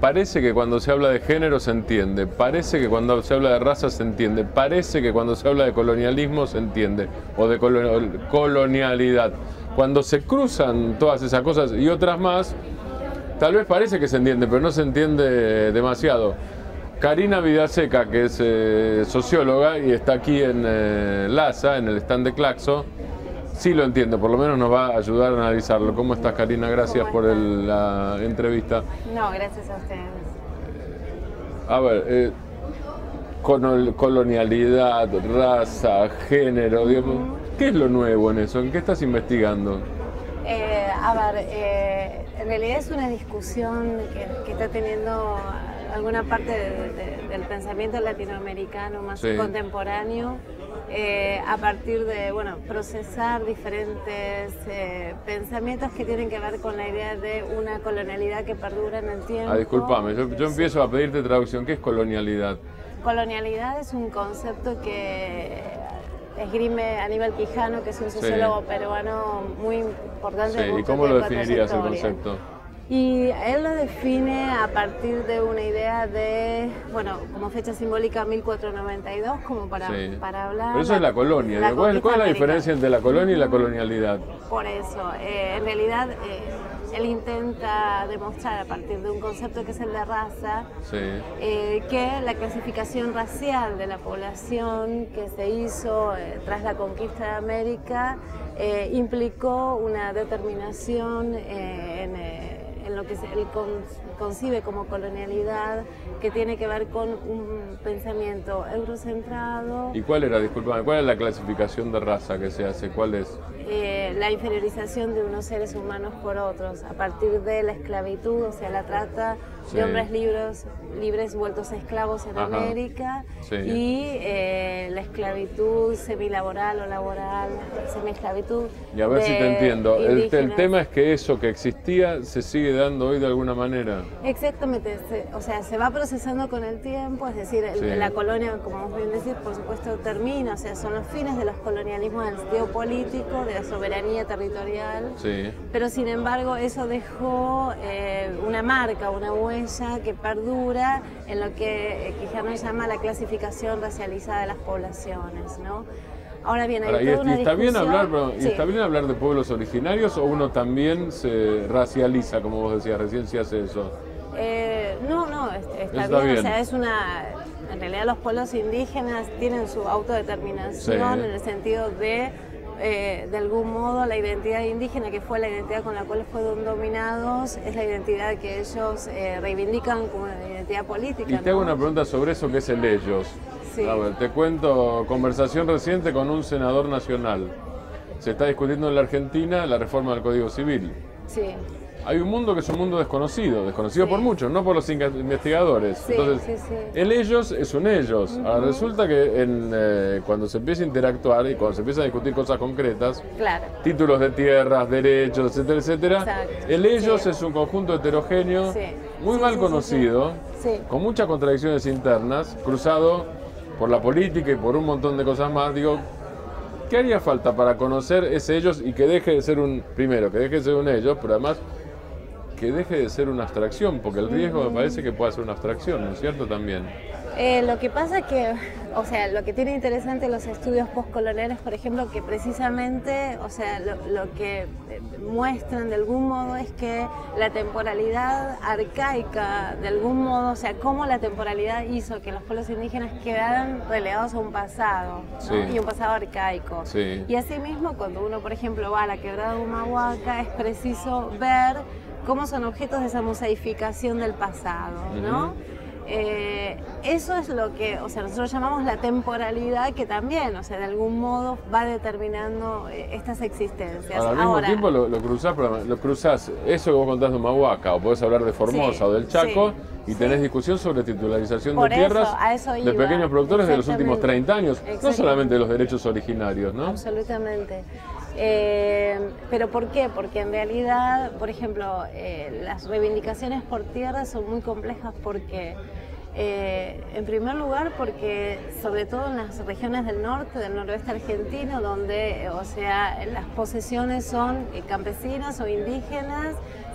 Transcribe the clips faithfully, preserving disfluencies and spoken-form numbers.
parece que cuando se habla de género se entiende, parece que cuando se habla de raza se entiende, parece que cuando se habla de colonialismo se entiende, o de colonialidad. Cuando se cruzan todas esas cosas y otras más, tal vez parece que se entiende, pero no se entiende demasiado. Karina Vidaseca, que es eh, socióloga y está aquí en eh, LASA, en el stand de Claxo, sí lo entiende, por lo menos nos va a ayudar a analizarlo. ¿Cómo estás, Karina? Gracias por el, la entrevista. No, gracias a ustedes. A ver, eh, colonialidad, raza, género, digamos, ¿qué es lo nuevo en eso? ¿En qué estás investigando? Eh, a ver, eh, en realidad es una discusión que, que está teniendo alguna parte de, de, del pensamiento latinoamericano más sí. contemporáneo, eh, a partir de, bueno, procesar diferentes eh, pensamientos que tienen que ver con la idea de una colonialidad que perdura en el tiempo. Ah, discúlpame, yo, yo empiezo a pedirte traducción. ¿Qué es colonialidad? Colonialidad es un concepto que esgrime Aníbal Quijano, que es un sociólogo sí. peruano muy importante. Sí. ¿Y cómo lo definirías el concepto? Y él lo define a partir de una idea de, bueno, como fecha simbólica mil cuatrocientos noventa y dos, como para, sí. para hablar... Pero eso es la colonia. La ¿Cuál, ¿Cuál es la diferencia entre la colonia y la colonialidad? Por eso, eh, en realidad eh, él intenta demostrar a partir de un concepto que es el de raza, sí. eh, que la clasificación racial de la población que se hizo eh, tras la conquista de América eh, implicó una determinación eh, en... Eh, en lo que él concibe como colonialidad, que tiene que ver con un pensamiento eurocentrado. ¿Y cuál era, disculpame, cuál es la clasificación de raza que se hace? ¿Cuál es? Eh, la inferiorización de unos seres humanos por otros, a partir de la esclavitud, o sea, la trata sí. de hombres libres, libres vueltos esclavos en Ajá. América, sí. y eh, la esclavitud semilaboral o laboral, semiesclavitud. Y a ver si te entiendo, el, el tema es que eso que existía se sigue dando hoy de alguna manera. Exactamente, se, o sea, se va procesando con el tiempo, es decir, el, sí. la colonia, como vos bien decís, por supuesto termina, o sea, son los fines de los colonialismos en el sentido político, de la soberanía territorial, sí. pero sin embargo eso dejó eh, una marca, una huella que perdura en lo que Quijano llama la clasificación racializada de las poblaciones, ¿no? Ahora bien, hay Ahora, toda y, una y está bien hablar, pero, sí. ¿y está bien hablar de pueblos originarios o uno también se racializa, como vos decías, recién se hace eso? Eh, no, no, está, está, está bien, bien, o sea, es una... En realidad los pueblos indígenas tienen su autodeterminación sí. en el sentido de, eh, de algún modo, la identidad indígena, que fue la identidad con la cual fueron dominados, es la identidad que ellos eh, reivindican como una identidad política. Y te hago ¿no? una pregunta sobre eso, que es el ellos. Sí. A ver, te cuento, conversación reciente con un senador nacional. Se está discutiendo en la Argentina la reforma del Código Civil. Sí. Hay un mundo que es un mundo desconocido, desconocido sí. por muchos, no por los investigadores. Sí, Entonces, sí, sí. el ellos es un ellos. Uh-huh. Ahora, resulta que en, eh, cuando se empieza a interactuar y cuando se empieza a discutir cosas concretas, claro. títulos de tierras, derechos, etcétera, etcétera, Exacto. el ellos sí. es un conjunto heterogéneo, sí. muy sí, mal sí, conocido, sí, sí. con muchas contradicciones internas, cruzado por la política y por un montón de cosas más. Digo, ¿qué haría falta para conocer ese ellos y que deje de ser un, primero, que deje de ser un ellos, pero además que deje de ser una abstracción, porque el riesgo me parece que puede ser una abstracción, ¿no es cierto? También. Eh, lo que pasa es que, o sea, lo que tiene interesante los estudios postcoloniales, por ejemplo, que precisamente, o sea, lo, lo que muestran de algún modo es que la temporalidad arcaica, de algún modo, o sea, cómo la temporalidad hizo que los pueblos indígenas quedaran relegados a un pasado, ¿no? Sí. Y un pasado arcaico. Sí. Y asimismo, cuando uno, por ejemplo, va a la quebrada de Humahuaca, es preciso ver cómo son objetos de esa mosaificación del pasado, ¿no? Uh-huh. Eh, eso es lo que, o sea, nosotros llamamos la temporalidad, que también, o sea, de algún modo va determinando eh, estas existencias. Ahora, al mismo Ahora, tiempo lo, lo, cruzás, lo cruzás, eso que vos contás de Humahuaca, o podés hablar de Formosa sí, o del Chaco, sí, y tenés sí. discusión sobre titularización Por de tierras eso, eso de pequeños productores de los últimos treinta años, no solamente de los derechos originarios, ¿no? Absolutamente. Eh, ¿Pero por qué? Porque en realidad, por ejemplo, eh, las reivindicaciones por tierra son muy complejas porque, eh, en primer lugar, porque sobre todo en las regiones del norte, del noroeste argentino, donde, o sea, las posesiones son campesinas o indígenas,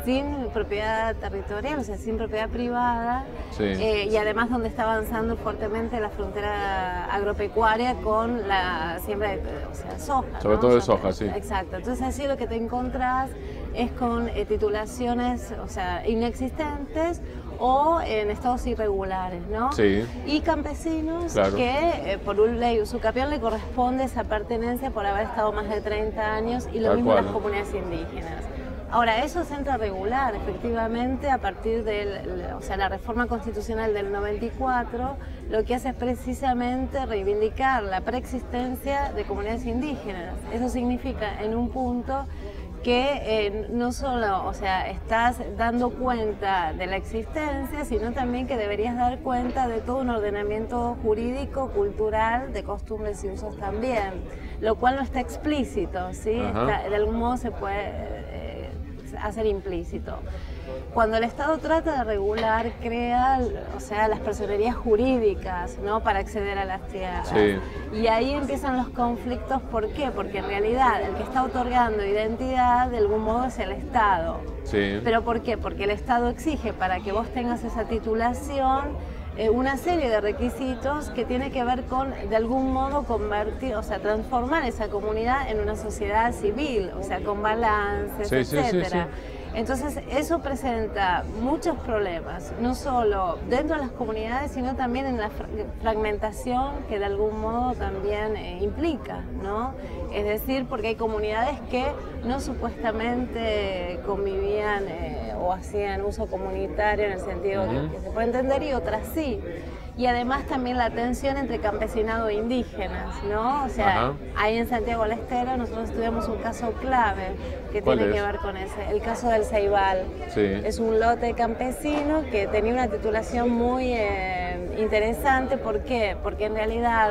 sin propiedad territorial, o sea, sin propiedad privada, sí. eh, y además donde está avanzando fuertemente la frontera agropecuaria con la siembra de, o sea, soja. Sobre ¿no? todo de o sea, soja, sí. Exacto, entonces así lo que te encontrás es con eh, titulaciones, o sea, inexistentes o en estados irregulares, ¿no? Sí. Y campesinos Claro. que eh, por un ley usucapión le corresponde esa pertenencia por haber estado más de treinta años y lo Tal mismo cual. las comunidades indígenas. Ahora, eso se entra a regular, efectivamente, a partir de o sea, la reforma constitucional del noventa y cuatro, lo que hace es precisamente reivindicar la preexistencia de comunidades indígenas. Eso significa, en un punto, que eh, no solo, o sea, estás dando cuenta de la existencia, sino también que deberías dar cuenta de todo un ordenamiento jurídico, cultural, de costumbres y usos también, lo cual no está explícito, ¿sí? Está, de algún modo se puede eh, hacer implícito. Cuando el Estado trata de regular, crea, o sea, las personerías jurídicas, ¿no? Para acceder a las tierras. Sí. Y ahí empiezan los conflictos. ¿Por qué? Porque en realidad el que está otorgando identidad de algún modo es el Estado. Sí. ¿Pero por qué? Porque el Estado exige para que vos tengas esa titulación eh, una serie de requisitos que tiene que ver con, de algún modo, convertir, o sea, transformar esa comunidad en una sociedad civil, o sea, con balances, sí, etcétera. Sí, sí, sí. Entonces eso presenta muchos problemas, no solo dentro de las comunidades, sino también en la fragmentación que de algún modo también eh, implica, ¿no? Es decir, porque hay comunidades que no supuestamente convivían eh, o hacían uso comunitario en el sentido uh-huh. que, que se puede entender, y otras sí. Y además también la tensión entre campesinado e indígenas, ¿no? O sea, Ajá. ahí en Santiago del Estero nosotros estudiamos un caso clave que tiene es? que ver con ese, el caso del Ceibal. Sí. Es un lote campesino que tenía una titulación muy eh, interesante. ¿Por qué? Porque en realidad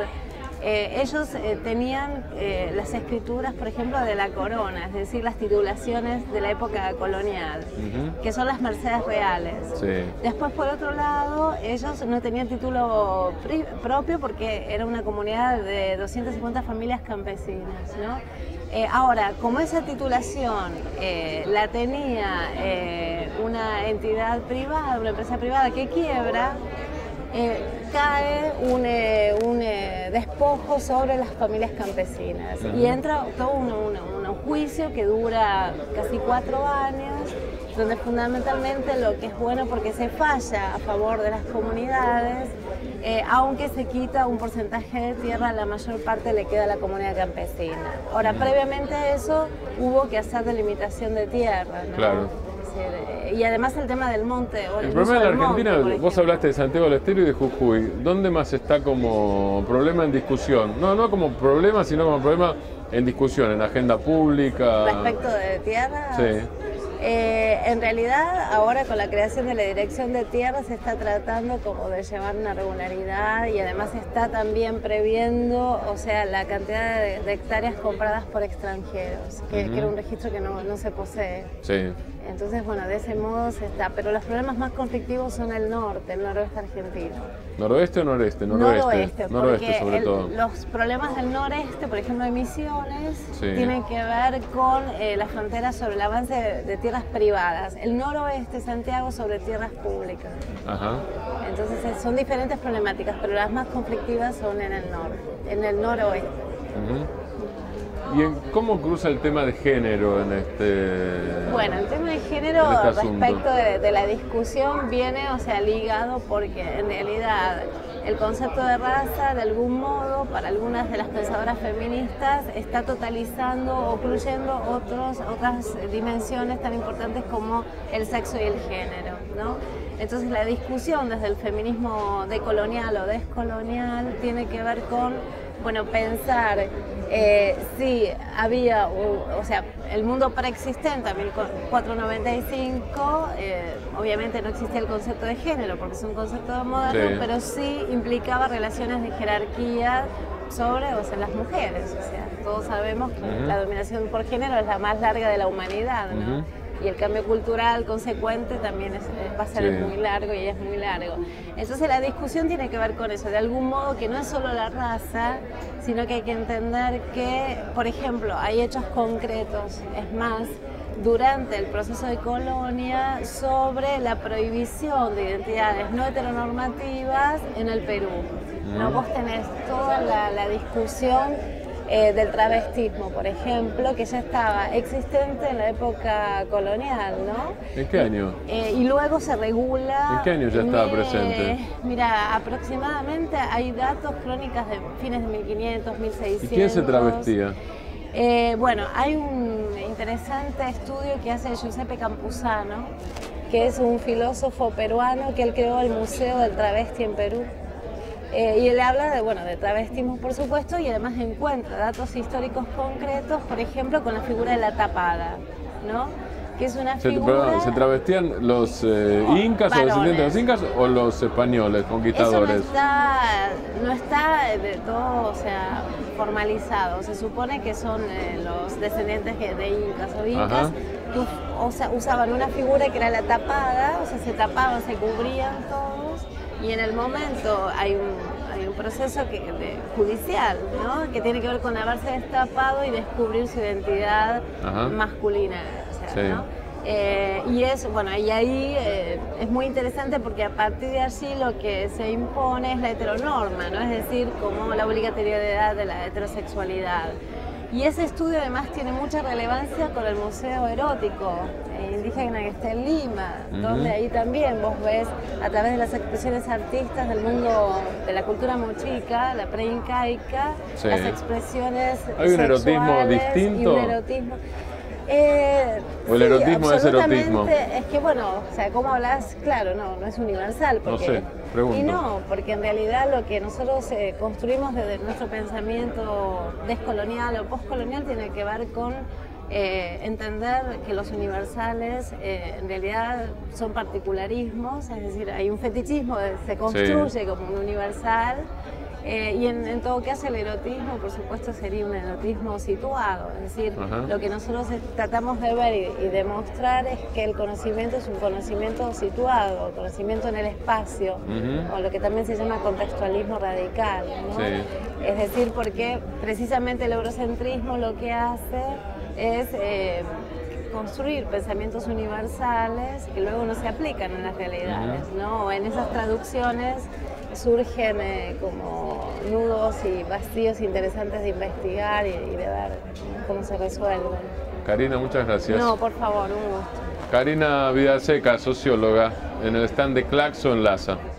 Eh, ellos eh, tenían eh, las escrituras, por ejemplo, de la corona, es decir, las titulaciones de la época colonial, uh-huh. que son las mercedes reales. Sí. Después, por otro lado, ellos no tenían título propio porque era una comunidad de doscientas cincuenta familias campesinas, ¿no? Eh, ahora, como esa titulación eh, la tenía eh, una entidad privada, una empresa privada que quiebra, Eh, cae un, eh, un eh, despojo sobre las familias campesinas uh-huh. y entra todo un, un, un juicio que dura casi cuatro años, donde fundamentalmente lo que es bueno porque se falla a favor de las comunidades, eh, aunque se quita un porcentaje de tierra, la mayor parte le queda a la comunidad campesina. Ahora, uh-huh. previamente a eso hubo que hacer delimitación de tierra, ¿no? Claro. Y además el tema del monte. O el, el problema de la Argentina, monte, vos hablaste de Santiago del Estero y de Jujuy. ¿Dónde más está como problema en discusión? No, no como problema, sino como problema en discusión, en agenda pública. Respecto de tierras. Sí. Eh, en realidad, ahora con la creación de la Dirección de Tierras se está tratando como de llevar una regularidad y además se está también previendo, o sea, la cantidad de, de hectáreas compradas por extranjeros, que, uh-huh. que era un registro que no, no se posee. Sí. Entonces, bueno, de ese modo se está, pero los problemas más conflictivos son el norte, el noroeste argentino. ¿Noroeste o noreste? Noroeste, noroeste, noroeste sobre el, todo. Los problemas del noreste, por ejemplo, de Misiones, sí. tienen que ver con eh, la frontera sobre el avance de, de tierras privadas. El noroeste, Santiago, sobre tierras públicas. Ajá. Entonces son diferentes problemáticas, pero las más conflictivas son en el norte, en el noroeste. Uh-huh. ¿Y en cómo cruza el tema de género en este Bueno, el tema de género este respecto de, de la discusión viene, o sea, ligado porque en realidad el concepto de raza, de algún modo, para algunas de las pensadoras feministas, está totalizando o incluyendo otros, otras dimensiones tan importantes como el sexo y el género, ¿no? Entonces la discusión desde el feminismo decolonial o descolonial tiene que ver con, bueno, pensar eh, si había, o, o sea, el mundo preexistente a mil cuatrocientos noventa y cinco, eh, obviamente no existía el concepto de género porque es un concepto moderno, sí. pero sí implicaba relaciones de jerarquía sobre, o sea, las mujeres. O sea, todos sabemos que uh-huh. la dominación por género es la más larga de la humanidad, ¿no? Uh-huh. Y el cambio cultural consecuente también es, va a ser sí. muy largo y es muy largo. Entonces la discusión tiene que ver con eso, de algún modo que no es solo la raza, sino que hay que entender que, por ejemplo, hay hechos concretos. Es más, durante el proceso de colonia sobre la prohibición de identidades no heteronormativas en el Perú. ¿No? Vos tenés toda la, la discusión eh, del travestismo, por ejemplo, que ya estaba existente en la época colonial, ¿no? ¿En qué año? Eh, y luego se regula... ¿En qué año ya estaba eh, presente? Mira, aproximadamente hay datos, crónicas de fines de mil quinientos, mil seiscientos... ¿Y quién se travestía? Eh, bueno, hay un interesante estudio que hace Giuseppe Campuzano, que es un filósofo peruano que él creó el Museo del Travesti en Perú. Eh, y él habla de, bueno, de travestismo, por supuesto, y además encuentra datos históricos concretos, por ejemplo, con la figura de la tapada, ¿no? Que es una Se, figura... perdón, ¿se travestían los eh, incas varones. o descendientes de los incas o los españoles, conquistadores? Eso no está, no está de todo, o sea, formalizado. Se supone que son eh, los descendientes de incas o incas. Ajá. Que, o sea, usaban una figura que era la tapada, o sea, se tapaban, se cubrían todos. Y en el momento hay un, hay un proceso que, de, judicial, ¿no? Que tiene que ver con haberse destapado y descubrir su identidad Ajá. masculina. O sea, sí. ¿no? Eh, y es, bueno, y ahí eh, es muy interesante porque a partir de allí lo que se impone es la heteronorma, ¿no? Es decir, como la obligatoriedad de la heterosexualidad. Y ese estudio además tiene mucha relevancia con el Museo Erótico eh, Indígena que está en Lima, uh-huh. donde ahí también vos ves a través de las expresiones artistas del mundo de la cultura mochica, la preincaica, sí. las expresiones ¿Hay un erotismo distinto? Y un erotismo. Eh, ¿O el erotismo sí, es erotismo? Es que bueno, o sea, ¿cómo hablas? Claro, no, no es universal. Porque, no sé, pregunto. Y no, porque en realidad lo que nosotros eh, construimos desde nuestro pensamiento descolonial o postcolonial tiene que ver con eh, entender que los universales eh, en realidad son particularismos, es decir, hay un fetichismo, se construye sí. como un universal. Eh, y en, en todo caso el erotismo, por supuesto, sería un erotismo situado, es decir, Ajá. lo que nosotros tratamos de ver y, y demostrar es que el conocimiento es un conocimiento situado, conocimiento en el espacio, uh-huh. o lo que también se llama contextualismo radical, ¿no? Sí. Es decir, porque precisamente el eurocentrismo lo que hace es eh, construir pensamientos universales que luego no se aplican en las realidades, uh-huh. ¿no? O en esas traducciones surgen eh, como nudos y vacíos interesantes de investigar y, y de ver cómo se resuelven. Karina, muchas gracias. No, por favor, un gusto. Karina Vidaseca, socióloga, en el stand de Claxo en Laza.